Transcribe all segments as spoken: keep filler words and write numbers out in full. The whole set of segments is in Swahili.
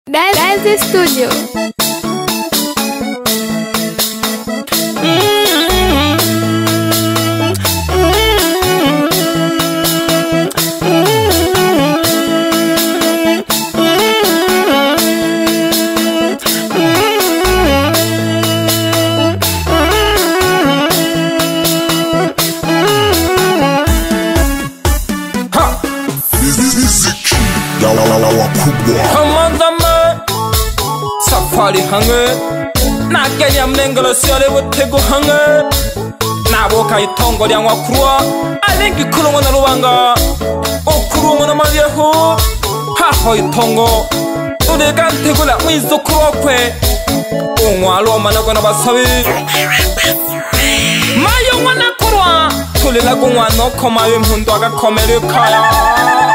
Dance Studio. Safari hang을 나게 얌낸 걸어 쇠를 못해고 hang을 나보가 이 통거량 와 쿠루와 알랭기 쿠롱은 나로 왕가 오 쿠롱은 말이야 후 하허 이 통거 우리가 태굴라 위소 쿠로괴 옹와로 만나거나 바사비 마용와나 쿠루와 돌리라 공와 놓고 마윈 훈도아가 코메를 카야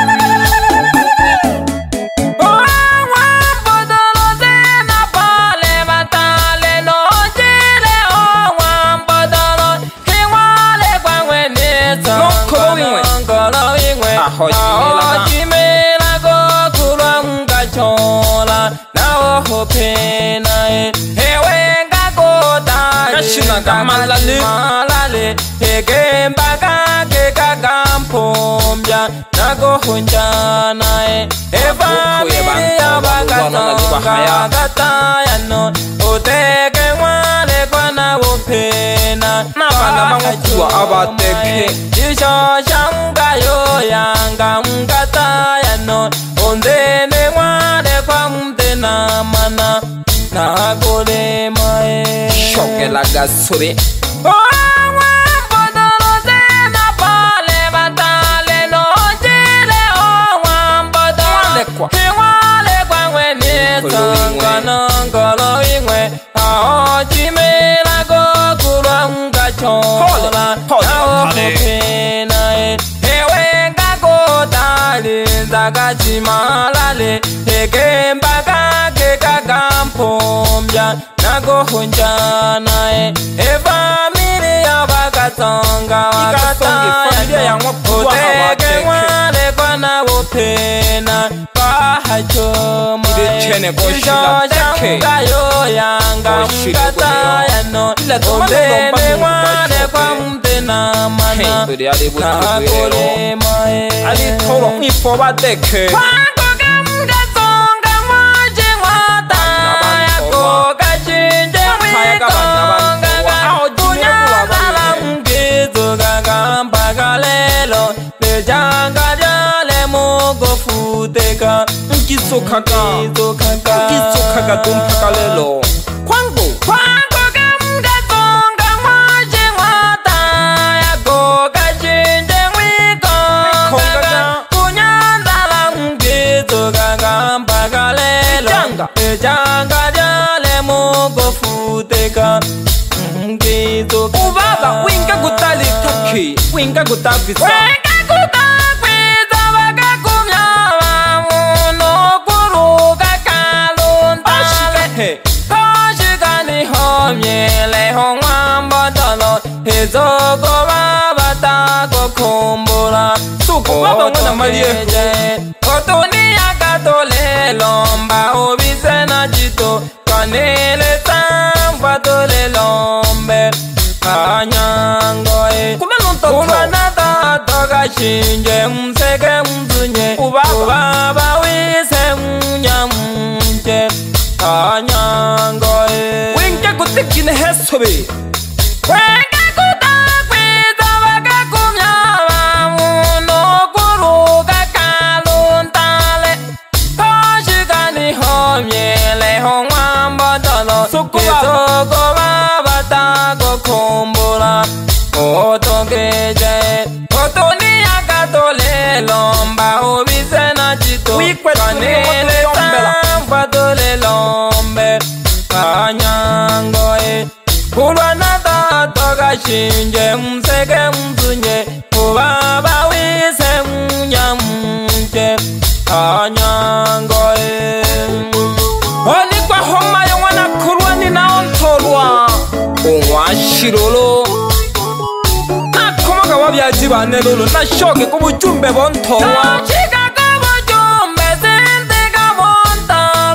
Hojimelago kuranga chola na hopena hewenga goda kashina gamalale malale hegembaga kekagampombya nago hunjana e evami abagatanga gatayano oteke wale kwana wopena nabana mangukwa abateke isho shanga yo yanga mkata yano ondene wale kwa mtena mana na kole mae shoke la gasuri Zagaji malale hegembaga kekagampombya nago hunjana e family abagatanga wagataya oteke wale kwana wopena bahacho mwe ishoshanga yo yanga mkataya no ondene wale kwa mtena mana nakole mae ali toro ifo badeke wango gamga songa moje wata yako kachinje wikonga kunya zala mgizo gagamba galelo lejanga jale mogo futeka mkisokaga mkisokaga dumpaka lelo kwango kwango gamga songa moje wata yako kachinje wikonga kunyandala mgizo gagamba galelo lejanga jale mogo futeka mgizo ubaba winga gutali taki winga gutavisa winga gutavisa bagakumya bamuno kuruga kalundale koshikani homyele hongwambodolo hezogo babata gokumbura suko baba mwana malieje kotunia katole lomba obise na jito kanele tamba tole lombe kanyangoe kubanata toga shinje mseke mzunye ubaba wise mnyamje kanyangoe winke kutikine hesobe winke kutakwiza bagakumya bamuno kuruga kaluntale koshikani homyele hongwambodolo izoko babata gokumbura otokeje otonia katole lomba obise na chito kanele tamba tole lombe kanyangoe kulwana tatoka shinje mseke mzunye ubaba wise mnyamje kanyangoe oni kwa homa ya wana kurwani na ontolwa onwashirolo nakomaga wabyajibane lolo nashoke kubujumbe bontolwa chika kubujumbe sente kabonta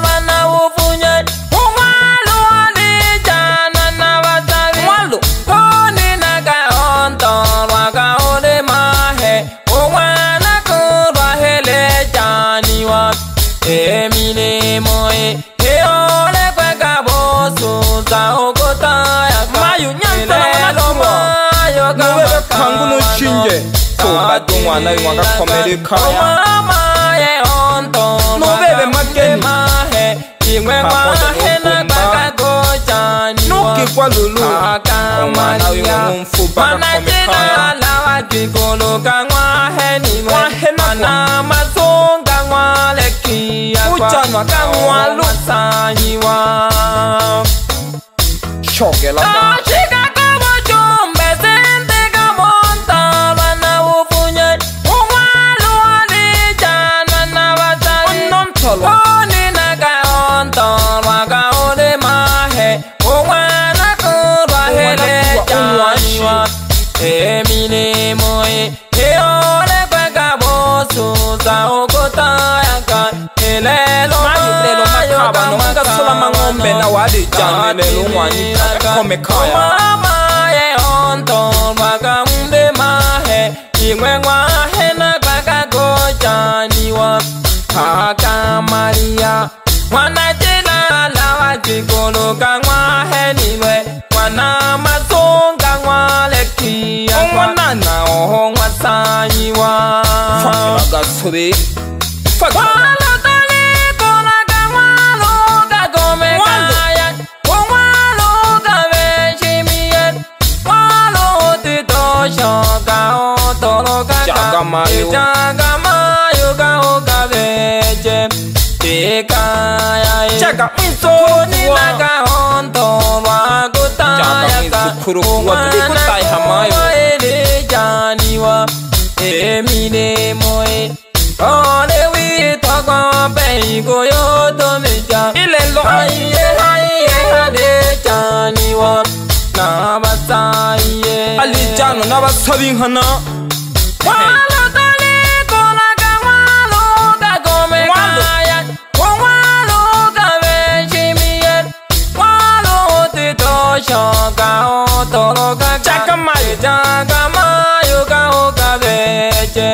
emirimo eole kwekabosu za okotaya mayu nyanzalo mayo nubebe kangu nushinje tubatu mwana w'imwaka komereka mama ye onto nubebe mageni imwe mwahe na kwakagochani nukikwa lulu omwana w'imwumfu bakakomekaya lawa kikoloka mwahe ni mwana mazonga mwalekia uchanwa kamwa lusanyiwa shogela Ashika kama chombe sente kama ntala na ufunye Umwalu walijana na watari Oni na kaontalwa kaole mahe Umwana kurwa hele chaniwa Emine moe Eole kweka bosu za okotaya ka Elelo lelo makaba nomunga sola mangombe na wadi jani lelo mwani komekaya mama ye onto waka mbe mahe imwe ngwahe na kwaka gochaniwa kaka Maria mwana jina lawa jikoloka ngwahe niwe mwana mazonga ngwalekia mwana na oho ngwasanyiwa fakila gasobe fakila Walo tali kola ka walo ka komekaya Walo ka veshimiye Walo tito shoka otoro ka Jaga mayo. Jaga mayo ka oka veche Tikaya Jaga Soni na ka honto wakutaya Jaga ka mizukuru kuwa tulikutai hamayo. Ele janiwa Emine moe Ole wito kwa peiko yoto meja ilelo Haiye haiye hade janiwa Na basaiye alijano n'abasabi nkana Walo tali kola ka walo ka gome kaya Walo ka veshimiye Walo tito shoka otoro ka Jaga mayo. Jaga mayo ka oka veche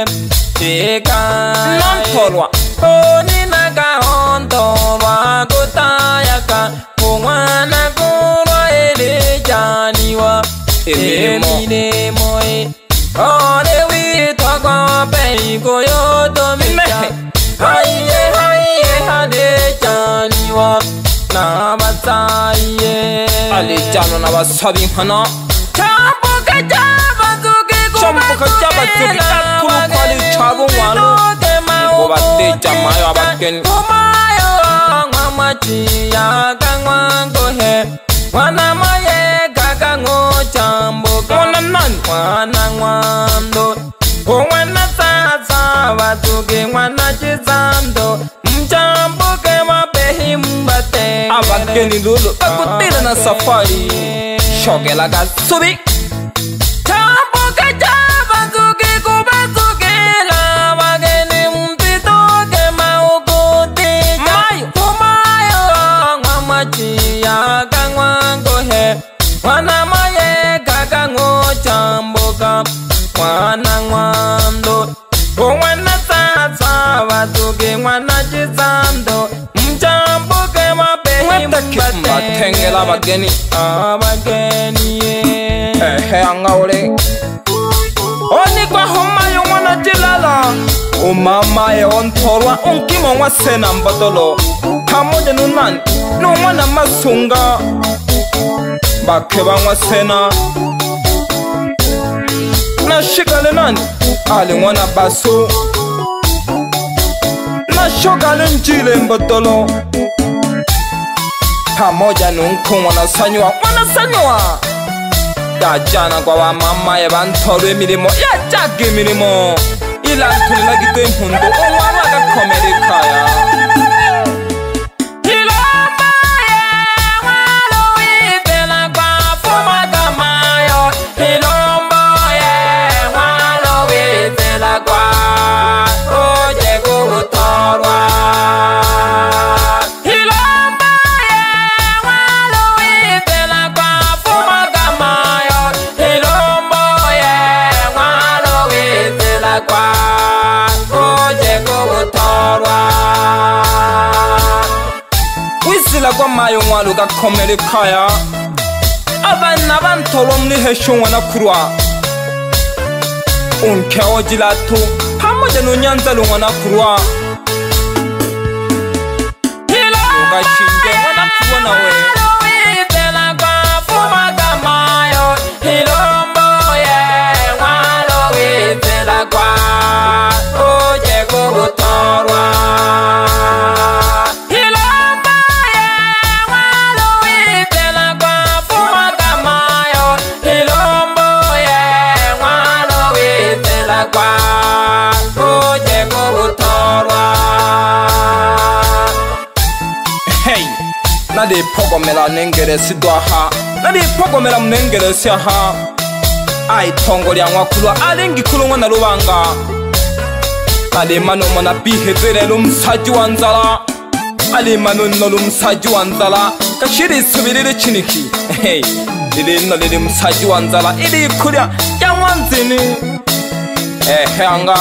Tikaya Nantolwa. Oni na ka ontolwa kutaya ka Umwana kurwa ele janiwa Emirimo. Emirimo e Ole wito kwa peiko yoto meja Mehe. Haiye haiye hade janiwa Na basaiye alijano n'abasabi nkana Chambuka chabazuki Chambuka chabazuki kakulu kwali chabo walo Ngo bateja mayo abageni Umayo ngwamachi ya kangwa ngohe Wana maye kakango chambuka Mwana nani? Mwana ngwando Mwana sasa bazuki mwana chizando Mchambuke mapehi mbate abageni lulu bakutile na safari shogela gasobe Chambuka chabazuki kubazukila Wageni mtitoke maukutika Mayo. Umayo ngwamachi ya kangwa ngohe Mwana maye kakango chambuka Mwana ngwando Mwana sasa bazuki mwana chizando Mchambuke mapehi mweteke mbatengela abageni Abageni ye ehe angaule onikwa homayo mwana jilala umamaye ontolwa unkimo ngwa sena mbotolo pamoja nunani n'umwana masunga bake banywa sena nashigale nani ali mwana basu nashogale njile mbotolo pamoja nunkumwa nasanywa wanasanywa dajana kwa wa mama ya bantoro emirimo yajaga emirimo ilantulila gito impundu umwana agakomerekaya Ilomba ye walo wipela kwa fuma kamayo Ilomba ye walo wipela kwa oje kutorwa Ilomba ye walo wipela kwa fuma kamayo Ilomba ye walo wipela kwa oje kutorwa kwa mayo mwaluga komere kaya abana bantoro mli heshonwa na kurwa unke ojilatu pamoja n'unyanza lunwa na kurwa hilo ugashinge wana kurwa nawe nadi pogomela nengere sidwaha nadi pogomela mnengere siaha ai tongo lya nwakulwa alengi kulungwa na lubanga nadi mano mona bihezele lumsaji wa nzala ali mano no lumsaji wa nzala kashiri subirire chiniki hey lili no lili msaji wa nzala ili kulya ya wanzini eh hanga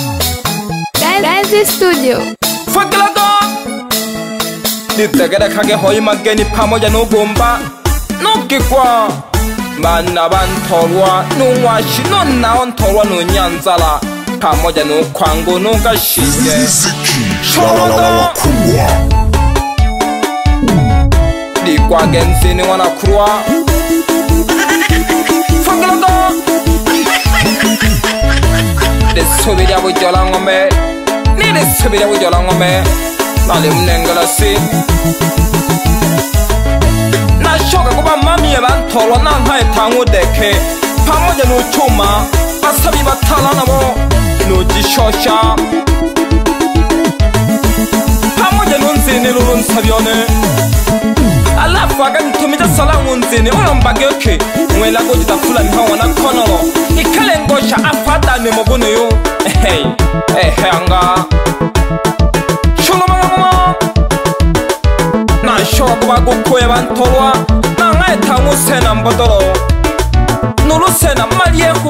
Guys Studio Fakalaga nitegere kage hoyi mageni pamoja n'ubumba nukikwa bana bantorwa n'umwashi nona ontorwa n'unyanzala pamoja n'ukwangu n'ugashinge shoroga dikwage nzini wanakurwa Fakalaga desubira bujola ngome niresubira bujola ngome nali mnengelasi nashoka kuba mami y'abantorwa nankaye tankudeke pamoja n'ucuma basabi batala nabo n'ugishosha pamoja n'unzini n'urunsabyone alafu aganitumija sala ngunzini uyombageke mwelago jitafula mihawa na konolo ikalengosha afadane mubuneyo ehey ehanga nashoka kuba gukuye bantorwa nankaye tankusena mbodoro n'urusena mariyehu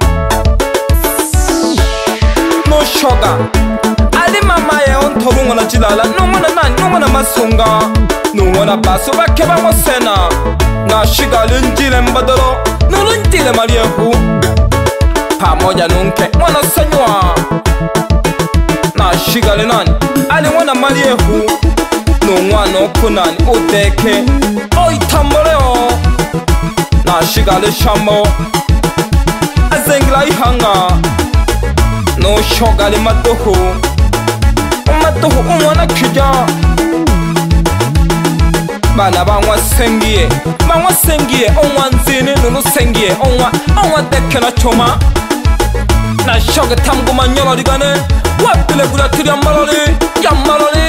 n'ushoga ali mama ye ontorungo na jilala n'umwana nani n'umwana masunga n'umwana baso bake bangosena nashigali njile mbodoro n'urunjile mariyehu pamoja n'unke mwana sanywa nashigali nani ali mwana mariyehu n'umwana okunani udeke oitamboleo nashigali shamo azengila ihanga n'ushogali maduhu umaduhu umwana kija bana banywa sengiye banywa sengiye onwa nzini n'urusengiye onwa onwa deke na choma nashoga tamguma nyolorigane wapile gulatiri ya malori ya malori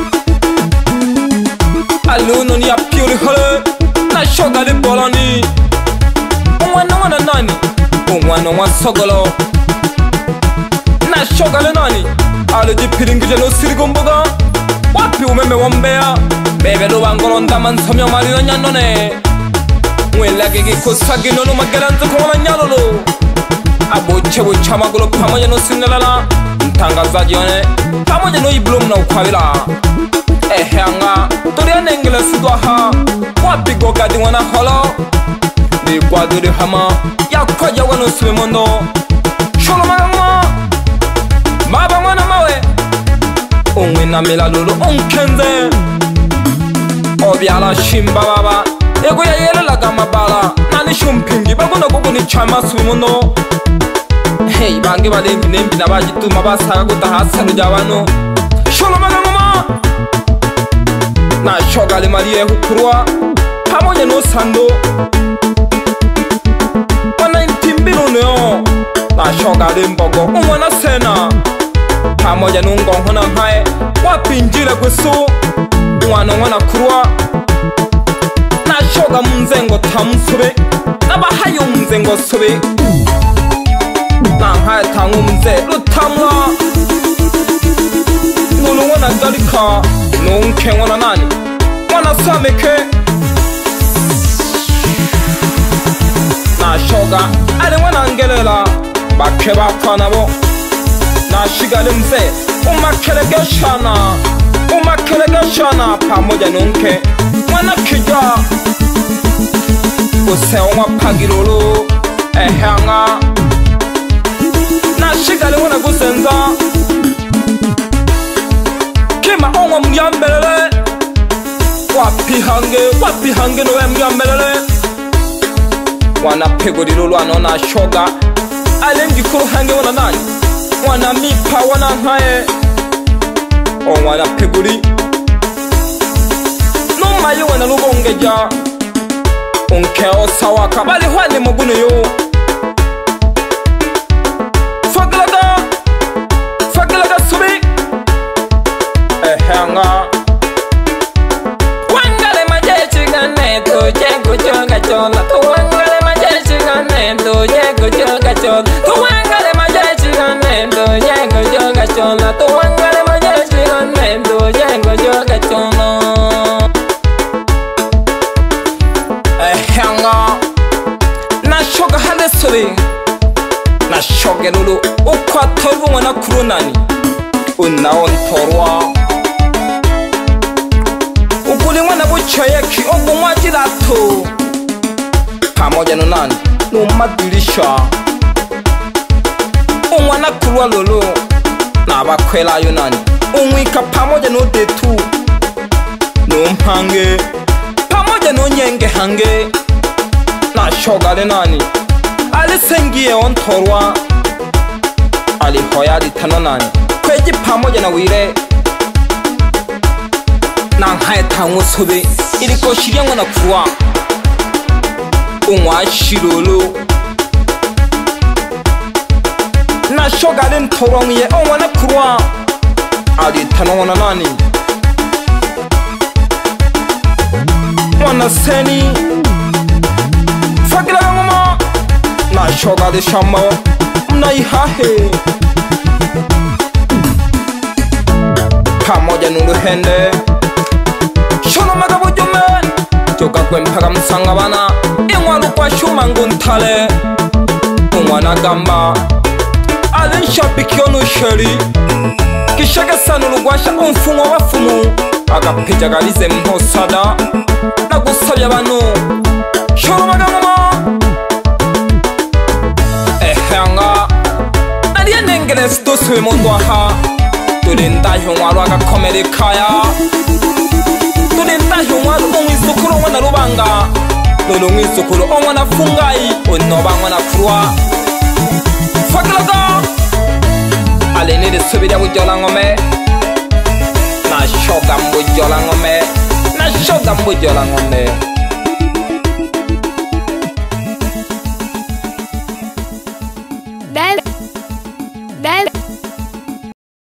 aluno ni ya piuri hole nashoga li boloni umwana wana nani umwana wa sogolo nashoga li nani aluji piringije no sirigomboga wapi umeme wambea bebe lubangolo ndama nsomyo marino nyandone mwelage gikusagi nono magalanzo kwa nyalolo aboche bocha magolo pamoja no sinelala ntangazaji one pamoja no iblom na ukwabila ehanga toria nengela sidwaha wapi gogadi wana holo ni kwaduri hama yakoja wano sumemondo sholo magama maba mwana mawe onwe na melalolo onkenze obyala shimba baba ego ya yelela gamabala nani shumpingi bagona guguni chama sumemondo hey bange balengi nembi nabajituma basaga gutahasano jabano sholo magama nashoga li mariyehu kurwa pamoja n'usando wana intimbiruno nashoga li mbogo umwana sena pamoja n'ungonko na nkaye wapinjire gusu umwana umwana kurwa nashoga munzengo tamusube nabahaye munzengo sube nankaye tangu munze rutamwa nulu wana dalika nunke wana nani wana sameke nashoga ali wana ngelela bake bapfa nabo nashigali mze umakelege shana umakelegeshana pamoja nunke mwana kija usewa pagirolo ehanga na shigale wana gusenza kima onwa mnyambelele wapihange wapihange nowe mnyambelele wana pegorilo lwano na shoga alengi kuru hange wana nani wana mipa wana nhae o wana pegori no mayo wana lubongeja unkeo sawaka bali hwani mugune yo faglaga faglaga subi ehanga wangale majechi gane to jego joga chola to wangale majechi gane to jego joga chola to wangale majechi gane to jego joga chola to wangale majechi gane to jego joga chola ehanga na shoga hale subi na shoge lulu ukwa torbu wana kurunani unna on torwa ukuli mwana buchoyeki ogu mwajirato pamoja no nani no madirisha umwana kurwa lulu na abakwela yo nani umwika pamoja no detu no mpange pamoja no nyenge hange na shoga le nani alisengie on torwa ali hoyadi tano nani kweji pamoja na wire na hae tango sobe iliko shiriangwa na kuwa unwa shirolo na shoga le ntorongiye onwa na kuwa ali tano wana nani wana seni fagila ngoma na shoga le shama mna ihahe pamoja nulu hende shono magabo jume joka kwe mpaga msanga bana ingwa lukwa shuma nguntale umwana gamba alin shabiki onu sheri kishaka sanu lugwasha umfungo wafumu agapija galize mhosada na gusabya banu shono magabo ehanga aliye nengene stoswe mondwaha tulinda hyongwalo agakomerekaya tulinda hyongwalo omwisukuru omwana lubanga nono omwisukuru omwana fungayi onoba omwana kurwa fakilaga alenile subirya bujola ngome na shoga mbujola ngome na shoga mbujola ngome